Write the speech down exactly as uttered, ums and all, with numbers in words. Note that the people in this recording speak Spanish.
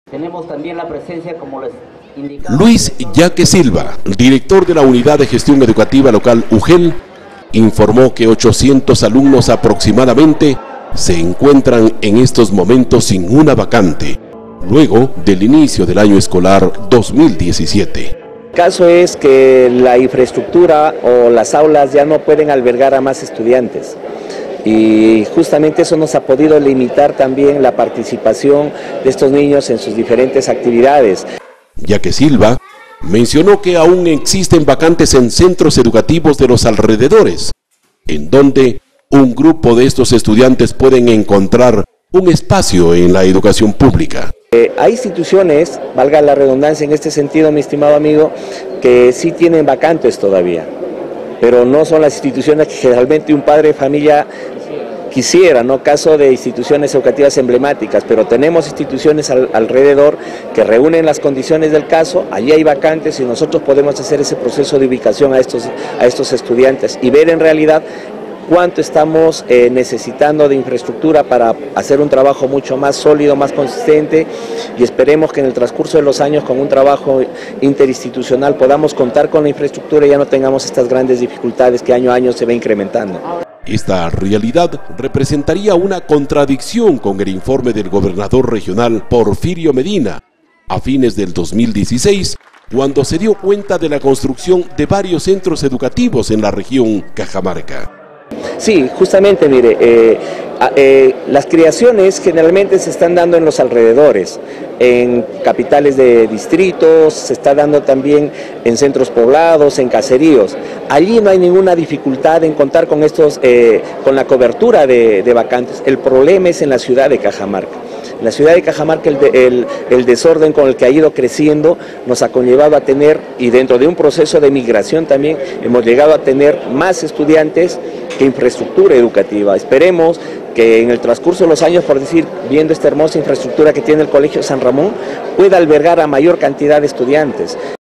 Tenemos también la presencia, como les indicaba, Luis Yaque Silva, director de la Unidad de Gestión Educativa Local U G E L, informó que ochocientos alumnos aproximadamente se encuentran en estos momentos sin una vacante, luego del inicio del año escolar dos mil diecisiete. El caso es que la infraestructura o las aulas ya no pueden albergar a más estudiantes y justamente eso nos ha podido limitar también la participación de estos niños en sus diferentes actividades. Yaque Silva mencionó que aún existen vacantes en centros educativos de los alrededores, en donde un grupo de estos estudiantes pueden encontrar un espacio en la educación pública. Eh, hay instituciones, valga la redundancia en este sentido, mi estimado amigo, que sí tienen vacantes todavía, pero no son las instituciones que generalmente un padre de familia quisiera, ¿no? Caso de instituciones educativas emblemáticas, pero tenemos instituciones al, alrededor que reúnen las condiciones del caso, allí hay vacantes y nosotros podemos hacer ese proceso de ubicación a estos, a estos estudiantes y ver en realidad cuánto estamos eh, necesitando de infraestructura para hacer un trabajo mucho más sólido, más consistente, y esperemos que en el transcurso de los años con un trabajo interinstitucional podamos contar con la infraestructura y ya no tengamos estas grandes dificultades que año a año se va incrementando. Esta realidad representaría una contradicción con el informe del gobernador regional Porfirio Medina a fines del dos mil dieciséis, cuando se dio cuenta de la construcción de varios centros educativos en la región Cajamarca. Sí, justamente, mire, eh, eh, las creaciones generalmente se están dando en los alrededores, en capitales de distritos, se está dando también en centros poblados, en caseríos. Allí no hay ninguna dificultad en contar con estos, eh, con la cobertura de, de vacantes. El problema es en la ciudad de Cajamarca. En la ciudad de Cajamarca el, de, el, el desorden con el que ha ido creciendo nos ha conllevado a tener, y dentro de un proceso de migración también, hemos llegado a tener más estudiantes que infraestructura educativa. Esperemos que en el transcurso de los años, por decir, viendo esta hermosa infraestructura que tiene el Colegio San Ramón, pueda albergar a mayor cantidad de estudiantes.